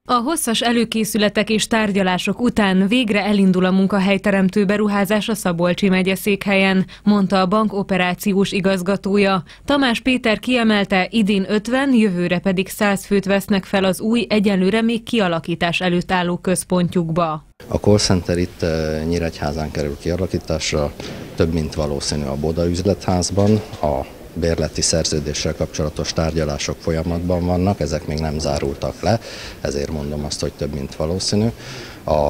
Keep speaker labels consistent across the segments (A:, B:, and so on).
A: A hosszas előkészületek és tárgyalások után végre elindul a munkahelyteremtő beruházás a Szabolcsi megyeszékhelyen, mondta a bank operációs igazgatója. Tamás Péter kiemelte, idén 50, jövőre pedig 100 főt vesznek fel az új, egyelőre még kialakítás előtt álló központjukba.
B: A call center itt Nyíregyházán kerül kialakításra, több mint valószínű a Boda üzletházban. A bérleti szerződéssel kapcsolatos tárgyalások folyamatban vannak, ezek még nem zárultak le, ezért mondom azt, hogy több mint valószínű. A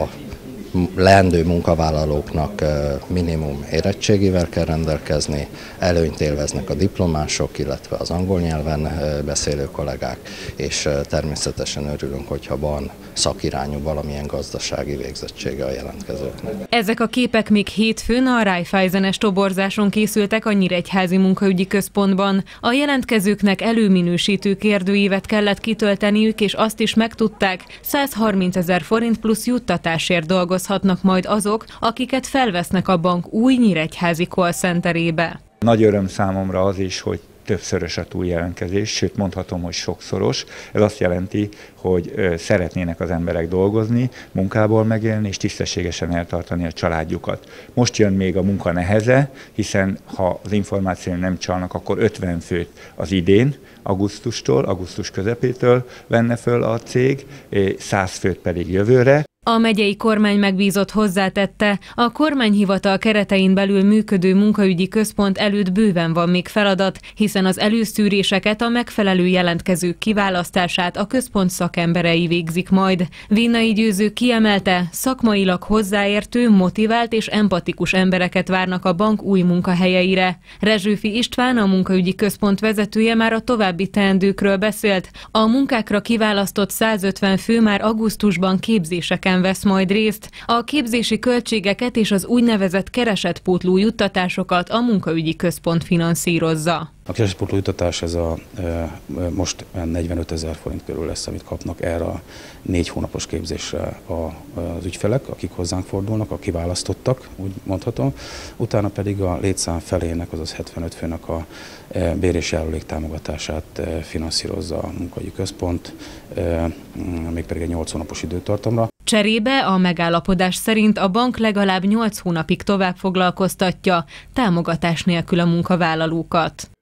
B: leendő munkavállalóknak minimum érettségivel kell rendelkezni, előnyt élveznek a diplomások, illetve az angol nyelven beszélő kollégák, és természetesen örülünk, hogyha van szakirányú valamilyen gazdasági végzettsége a jelentkezőknek.
A: Ezek a képek még hétfőn a Raiffeisen-es toborzáson készültek a Nyíregyházi Munkaügyi Központban. A jelentkezőknek előminősítő kérdőívet kellett kitölteniük, és azt is megtudták, 130 000 forint plusz juttatásért dolgozhatnak majd azok, akiket felvesznek a bank új nyíregyházi call centerébe.
C: Nagy öröm számomra az is, hogy többszörös a túljelentkezés, sőt mondhatom, hogy sokszoros. Ez azt jelenti, hogy szeretnének az emberek dolgozni, munkából megélni és tisztességesen eltartani a családjukat. Most jön még a munka neheze, hiszen ha az információim nem csalnak, akkor 50 főt az idén, augusztus közepétől venne föl a cég, 100 főt pedig jövőre.
A: A megyei kormány megbízott hozzátette, a kormányhivatal keretein belül működő munkaügyi központ előtt bőven van még feladat, hiszen az előszűréseket, a megfelelő jelentkezők kiválasztását a központ szakemberei végzik majd. Vinnai Győző kiemelte, szakmailag hozzáértő, motivált és empatikus embereket várnak a bank új munkahelyeire. Rezsőfi István, a munkaügyi központ vezetője már a további teendőkről beszélt. A munkákra kiválasztott 150 fő már augusztusban képzéseken vesz majd részt. A képzési költségeket és az úgynevezett keresetpótló juttatásokat a munkaügyi központ finanszírozza.
D: A keresetpótló juttatás ez most 45 000 forint körül lesz, amit kapnak erre a 4 hónapos képzésre az ügyfelek, akik hozzánk fordulnak, a kiválasztottak, úgy mondhatom. Utána pedig a létszám felének, azaz 75 főnek a bér- és járulék támogatását finanszírozza a munkaügyi központ, mégpedig egy 8 hónapos időtartamra.
A: Cserébe a megállapodás szerint a bank legalább 8 hónapig tovább foglalkoztatja, támogatás nélkül a munkavállalókat.